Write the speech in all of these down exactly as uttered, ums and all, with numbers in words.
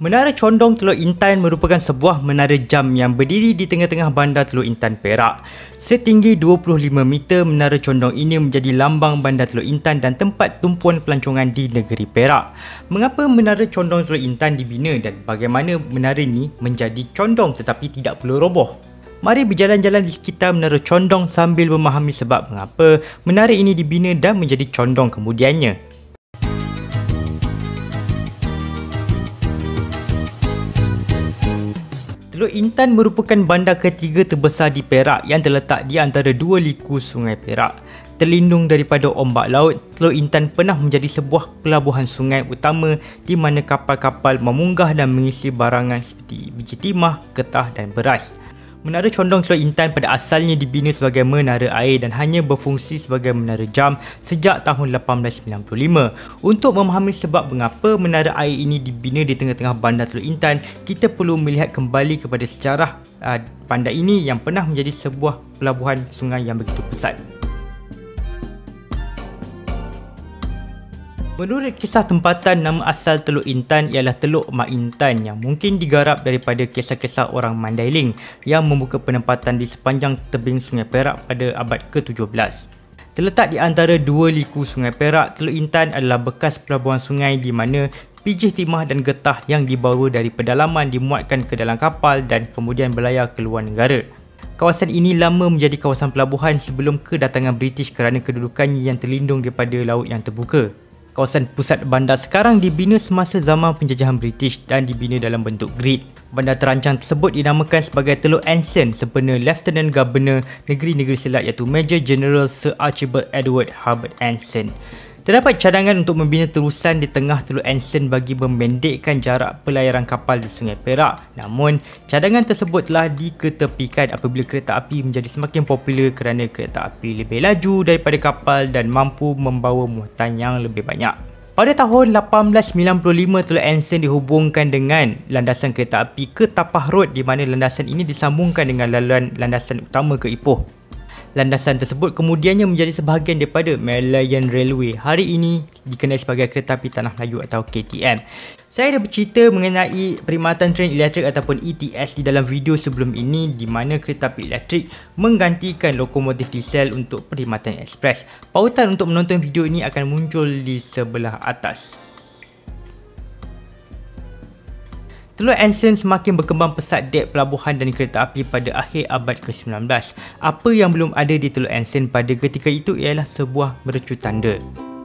Menara Condong Teluk Intan merupakan sebuah menara jam yang berdiri di tengah-tengah bandar Teluk Intan, Perak. Setinggi dua puluh lima meter, Menara Condong ini menjadi lambang bandar Teluk Intan dan tempat tumpuan pelancongan di negeri Perak. Mengapa Menara Condong Teluk Intan dibina dan bagaimana menara ini menjadi condong tetapi tidak perlu roboh? Mari berjalan-jalan di sekitar Menara Condong sambil memahami sebab mengapa menara ini dibina dan menjadi condong kemudiannya. Teluk Intan merupakan bandar ketiga terbesar di Perak yang terletak di antara dua liku Sungai Perak. Terlindung daripada ombak laut, Teluk Intan pernah menjadi sebuah pelabuhan sungai utama di mana kapal-kapal memunggah dan mengisi barangan seperti biji timah, getah dan beras. Menara Condong Teluk Intan pada asalnya dibina sebagai menara air dan hanya berfungsi sebagai menara jam sejak tahun lapan belas sembilan puluh lima. Untuk memahami sebab mengapa menara air ini dibina di tengah-tengah bandar Teluk Intan, kita perlu melihat kembali kepada sejarah uh, bandar ini yang pernah menjadi sebuah pelabuhan sungai yang begitu pesat. Menurut kisah tempatan, nama asal Teluk Intan ialah Teluk Mak Intan yang mungkin digarap daripada kisah-kisah orang Mandailing yang membuka penempatan di sepanjang tebing Sungai Perak pada abad ke tujuh belas. Terletak di antara dua liku Sungai Perak, Teluk Intan adalah bekas pelabuhan sungai di mana biji timah dan getah yang dibawa dari pedalaman dimuatkan ke dalam kapal dan kemudian berlayar ke luar negara. Kawasan ini lama menjadi kawasan pelabuhan sebelum kedatangan British kerana kedudukannya yang terlindung daripada laut yang terbuka. Kawasan pusat bandar sekarang dibina semasa zaman penjajahan British dan dibina dalam bentuk grid. Bandar terancang tersebut dinamakan sebagai Teluk Anson sempena Lieutenant Governor Negeri-Negeri Selat iaitu Major General Sir Archibald Edward Hubert Anson. Terdapat cadangan untuk membina terusan di tengah Teluk Anson bagi memendekkan jarak pelayaran kapal di Sungai Perak. Namun, cadangan tersebut telah diketepikan apabila kereta api menjadi semakin popular kerana kereta api lebih laju daripada kapal dan mampu membawa muatan yang lebih banyak. Pada tahun lapan belas sembilan puluh lima, Teluk Anson dihubungkan dengan landasan kereta api ke Tapah Road di mana landasan ini disambungkan dengan laluan landasan utama ke Ipoh. Landasan tersebut kemudiannya menjadi sebahagian daripada Malayan Railway. Hari ini dikenali sebagai Kereta Api Tanah Melayu atau K T M. Saya dah bercerita mengenai perkhidmatan tren elektrik ataupun E T S di dalam video sebelum ini di mana kereta api elektrik menggantikan lokomotif diesel untuk perkhidmatan ekspres. Pautan untuk menonton video ini akan muncul di sebelah atas. Teluk Anson semakin berkembang pesat dek pelabuhan dan kereta api pada akhir abad ke sembilan belas. Apa yang belum ada di Teluk Anson pada ketika itu ialah sebuah mercu tanda.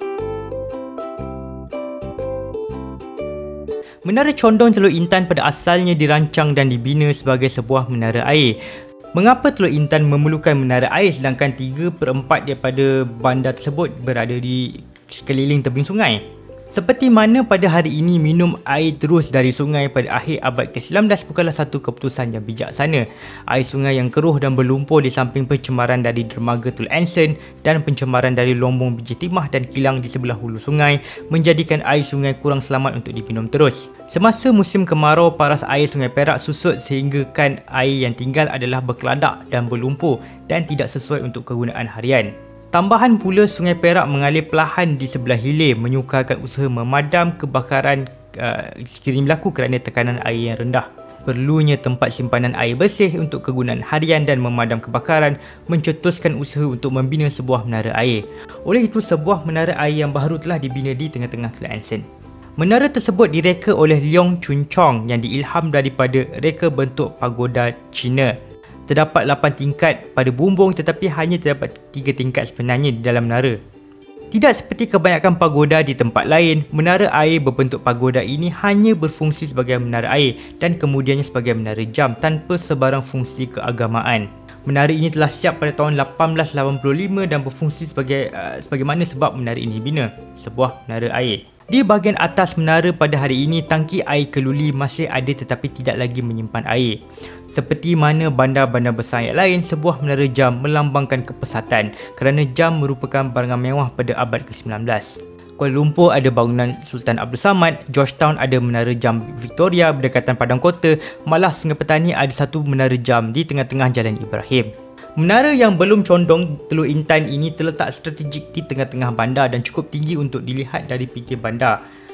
Menara Condong Teluk Intan pada asalnya dirancang dan dibina sebagai sebuah menara air. Mengapa Teluk Intan memerlukan menara air sedangkan tiga per empat daripada bandar tersebut berada di sekeliling tebing sungai? Seperti mana pada hari ini minum air terus dari sungai pada akhir abad ke sembilan belas bukanlah satu keputusan yang bijaksana. Air sungai yang keruh dan berlumpur di samping pencemaran dari dermaga Teluk Anson dan pencemaran dari lombong biji timah dan kilang di sebelah hulu sungai menjadikan air sungai kurang selamat untuk diminum terus. Semasa musim kemarau, paras air Sungai Perak susut sehingga kan air yang tinggal adalah berkeladak dan berlumpur dan tidak sesuai untuk kegunaan harian. Tambahan pula, Sungai Perak mengalir perlahan di sebelah hilir menyukarkan usaha memadam kebakaran uh, sekiranya berlaku kerana tekanan air yang rendah. Perlunya tempat simpanan air bersih untuk kegunaan harian dan memadam kebakaran mencetuskan usaha untuk membina sebuah menara air. Oleh itu, sebuah menara air yang baru telah dibina di tengah-tengah Teluk Anson. Menara tersebut direka oleh Leong Chun Chong yang diilham daripada reka bentuk pagoda Cina. Terdapat lapan tingkat pada bumbung tetapi hanya terdapat tiga tingkat sebenarnya di dalam menara. Tidak seperti kebanyakan pagoda di tempat lain, menara air berbentuk pagoda ini hanya berfungsi sebagai menara air dan kemudiannya sebagai menara jam tanpa sebarang fungsi keagamaan. Menara ini telah siap pada tahun lapan belas lapan puluh lima dan berfungsi sebagai uh, sebagaimana sebab menara ini dibina, sebuah menara air. Di bahagian atas menara pada hari ini, tangki air keluli masih ada tetapi tidak lagi menyimpan air. Seperti mana bandar-bandar besar yang lain, sebuah menara jam melambangkan kepesatan kerana jam merupakan barangan mewah pada abad ke sembilan belas. Kuala Lumpur ada bangunan Sultan Abdul Samad, Georgetown ada menara jam Victoria berdekatan Padang Kota, malah Sungai Petani ada satu menara jam di tengah-tengah Jalan Ibrahim. Menara yang belum condong Teluk Intan ini terletak strategik di tengah-tengah bandar dan cukup tinggi untuk dilihat dari pinggir bandar.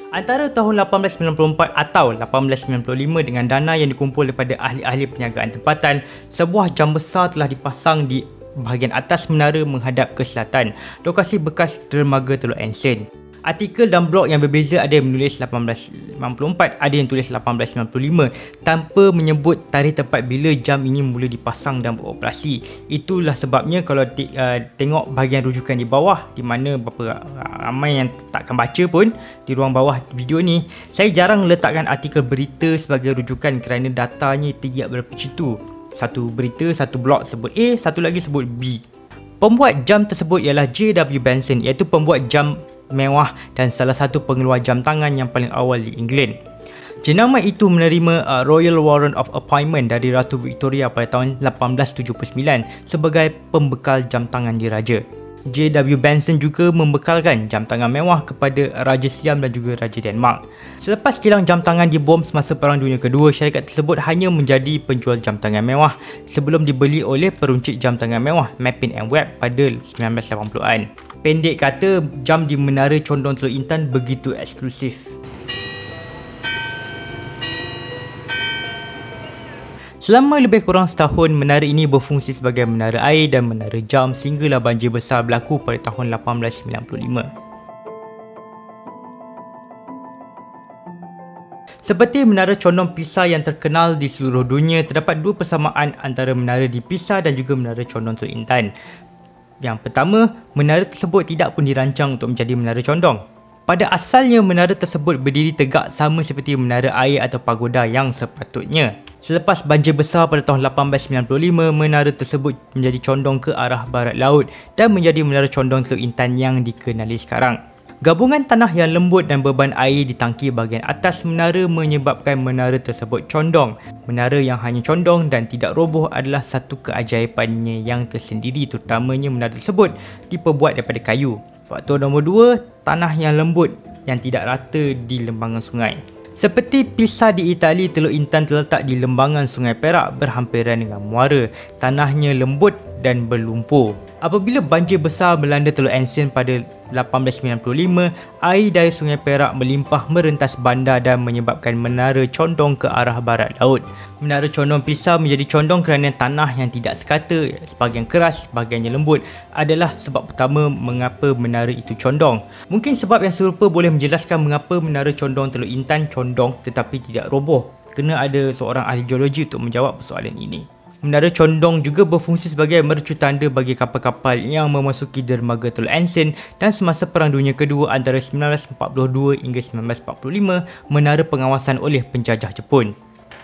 Antara tahun lapan belas sembilan puluh empat atau lapan belas sembilan puluh lima dengan dana yang dikumpul daripada ahli-ahli perniagaan tempatan, sebuah jam besar telah dipasang di bahagian atas menara menghadap ke selatan, lokasi bekas dermaga Teluk Ensign. Artikel dan blog yang berbeza, ada yang menulis lapan belas lapan puluh empat, ada yang tulis lapan belas sembilan puluh lima tanpa menyebut tarikh tempat bila jam ini mula dipasang dan beroperasi. Itulah sebabnya kalau te uh, tengok bahagian rujukan di bawah, di mana beberapa uh, ramai yang takkan baca pun di ruang bawah video ni, saya jarang letakkan artikel berita sebagai rujukan kerana datanya tidak berpencitu. Satu berita, satu blog sebut A, satu lagi sebut B. Pembuat jam tersebut ialah J W Benson, iaitu pembuat jam mewah dan salah satu pengeluar jam tangan yang paling awal di England. Jenama itu menerima uh, Royal Warrant of Appointment dari Ratu Victoria pada tahun lapan belas tujuh puluh sembilan sebagai pembekal jam tangan diraja. J W Benson juga membekalkan jam tangan mewah kepada Raja Siam dan juga Raja Denmark. Selepas kilang jam tangan dibom semasa Perang Dunia Kedua, syarikat tersebut hanya menjadi penjual jam tangan mewah sebelum dibeli oleh peruncit jam tangan mewah Mappin and Webb pada sembilan belas lapan puluhan. Pendek kata, jam di Menara Condong Teluk Intan begitu eksklusif. Selama lebih kurang setahun, menara ini berfungsi sebagai menara air dan menara jam sehinggalah banjir besar berlaku pada tahun lapan belas sembilan puluh lima. Seperti Menara Condong Pisar yang terkenal di seluruh dunia, terdapat dua persamaan antara menara di Pisar dan juga Menara Condong Teluk Intan. Yang pertama, menara tersebut tidak pun dirancang untuk menjadi menara condong. Pada asalnya, menara tersebut berdiri tegak sama seperti menara air atau pagoda yang sepatutnya. Selepas banjir besar pada tahun lapan belas sembilan puluh lima, menara tersebut menjadi condong ke arah barat laut dan menjadi Menara Condong Teluk Intan yang dikenali sekarang. Gabungan tanah yang lembut dan beban air di tangki bahagian atas menara menyebabkan menara tersebut condong. Menara yang hanya condong dan tidak roboh adalah satu keajaibannya yang tersendiri, terutamanya menara tersebut diperbuat daripada kayu. Faktor nombor dua, tanah yang lembut yang tidak rata di lembangan sungai. Seperti Pisa di Itali, Teluk Intan terletak di lembangan Sungai Perak berhampiran dengan muara. Tanahnya lembut dan berlumpur. Apabila banjir besar melanda Teluk Ensign pada lapan belas sembilan puluh lima, air dari Sungai Perak melimpah merentas bandar dan menyebabkan menara condong ke arah barat laut. Menara Condong Pisar menjadi condong kerana tanah yang tidak sekata, sebahagian keras, sebahagiannya lembut, adalah sebab utama mengapa menara itu condong. Mungkin sebab yang serupa boleh menjelaskan mengapa Menara Condong Teluk Intan condong tetapi tidak roboh. Kena ada seorang ahli geologi untuk menjawab persoalan ini. Menara Condong juga berfungsi sebagai mercu tanda bagi kapal-kapal yang memasuki dermaga Teluk Ensign, dan semasa Perang Dunia Kedua antara sembilan belas empat puluh dua hingga sembilan belas empat puluh lima, menara pengawasan oleh penjajah Jepun.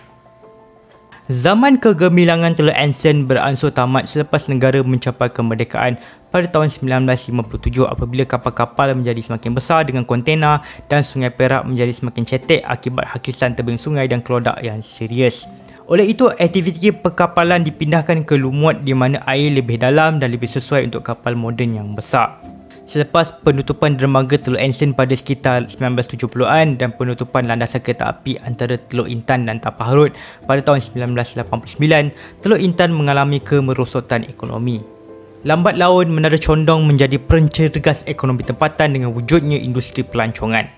Zaman kegemilangan Teluk Ensign beransur tamat selepas negara mencapai kemerdekaan pada tahun sembilan belas lima puluh tujuh apabila kapal-kapal menjadi semakin besar dengan kontena dan Sungai Perak menjadi semakin cetek akibat hakisan tebing sungai dan kelodak yang serius. Oleh itu, aktiviti perkapalan dipindahkan ke Lumut di mana air lebih dalam dan lebih sesuai untuk kapal moden yang besar. Selepas penutupan dermaga Teluk Ensign pada sekitar sembilan belas tujuh puluhan dan penutupan landasan kereta api antara Teluk Intan dan Tapah Rod pada tahun sembilan belas lapan puluh sembilan, Teluk Intan mengalami kemerosotan ekonomi. Lambat laun, Menara Condong menjadi pencergas ekonomi tempatan dengan wujudnya industri pelancongan.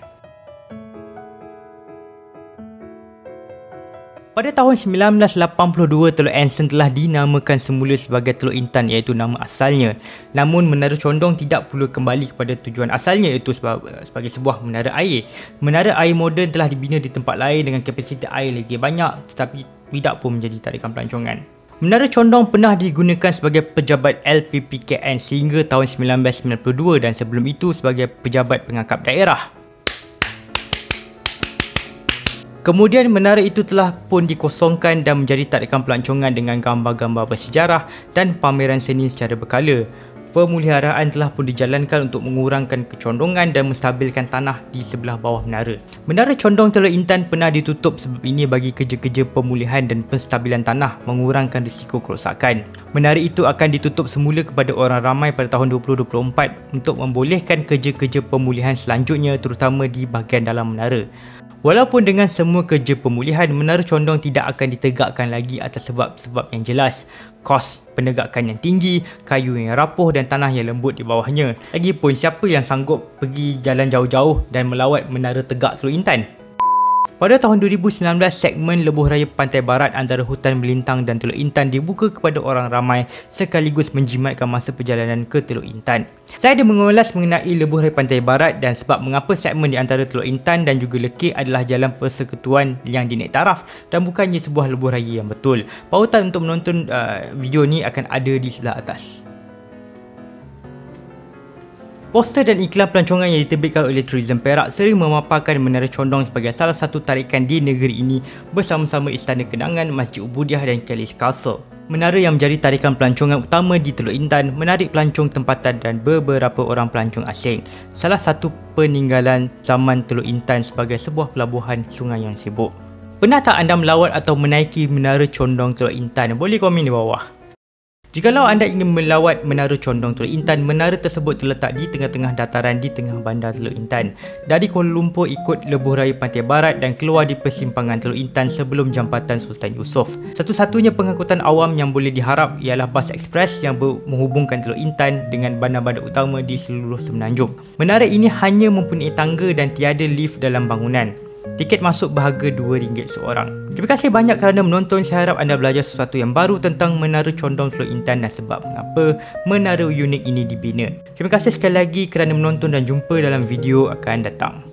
Pada tahun sembilan belas lapan puluh dua, Teluk Ensign telah dinamakan semula sebagai Teluk Intan, iaitu nama asalnya. Namun, Menara Condong tidak perlu kembali kepada tujuan asalnya, iaitu sebagai sebuah menara air. Menara air moden telah dibina di tempat lain dengan kapasiti air lagi banyak, tetapi tidak pun menjadi tarikan pelancongan. Menara Condong pernah digunakan sebagai pejabat L P P K N sehingga tahun sembilan belas sembilan puluh dua dan sebelum itu sebagai pejabat pengangkap daerah. Kemudian menara itu telah pun dikosongkan dan menjadi tarikan pelancongan dengan gambar-gambar bersejarah dan pameran seni secara berkala. Pemuliharaan telah pun dijalankan untuk mengurangkan kecondongan dan menstabilkan tanah di sebelah bawah menara. Menara Condong Teluk Intan pernah ditutup sebab ini bagi kerja-kerja pemulihan dan penstabilan tanah, mengurangkan risiko kerosakan. Menara itu akan ditutup semula kepada orang ramai pada tahun dua ribu dua puluh empat untuk membolehkan kerja-kerja pemulihan selanjutnya, terutama di bahagian dalam menara. Walaupun dengan semua kerja pemulihan, Menara Condong tidak akan ditegakkan lagi atas sebab-sebab yang jelas. Kos penegakan yang tinggi, kayu yang rapuh dan tanah yang lembut di bawahnya. Lagipun siapa yang sanggup pergi jalan jauh-jauh dan melawat Menara Tegak Teluk Intan? Pada tahun dua ribu sembilan belas, segmen lebuh raya Pantai Barat antara Hutan Melintang dan Teluk Intan dibuka kepada orang ramai sekaligus menjimatkan masa perjalanan ke Teluk Intan. Saya ada mengulas mengenai lebuh raya Pantai Barat dan sebab mengapa segmen di antara Teluk Intan dan juga Lekir adalah jalan persekutuan yang dinaik taraf dan bukannya sebuah lebuh raya yang betul. Pautan untuk menonton uh, video ni akan ada di sebelah atas. Poster dan iklan pelancongan yang diterbitkan oleh Tourism Perak sering memaparkan Menara Condong sebagai salah satu tarikan di negeri ini bersama-sama Istana Kenangan, Masjid Ubudiah dan Kelly's Castle. Menara yang menjadi tarikan pelancongan utama di Teluk Intan menarik pelancong tempatan dan beberapa orang pelancong asing. Salah satu peninggalan zaman Teluk Intan sebagai sebuah pelabuhan sungai yang sibuk. Pernah tak anda melawat atau menaiki Menara Condong Teluk Intan? Boleh komen di bawah. Jikalau anda ingin melawat Menara Condong Teluk Intan, menara tersebut terletak di tengah-tengah dataran di tengah bandar Teluk Intan. Dari Kuala Lumpur ikut lebuh raya Pantai Barat dan keluar di persimpangan Teluk Intan sebelum Jambatan Sultan Yusof. Satu-satunya pengangkutan awam yang boleh diharap ialah bas ekspres yang menghubungkan Teluk Intan dengan bandar-bandar utama di seluruh Semenanjung. Menara ini hanya mempunyai tangga dan tiada lift dalam bangunan. Tiket masuk berharga dua ringgit seorang. Terima kasih banyak kerana menonton. Saya harap anda belajar sesuatu yang baru tentang Menara Condong Teluk Intan dan sebab mengapa menara unik ini dibina. Terima kasih sekali lagi kerana menonton dan jumpa dalam video akan datang.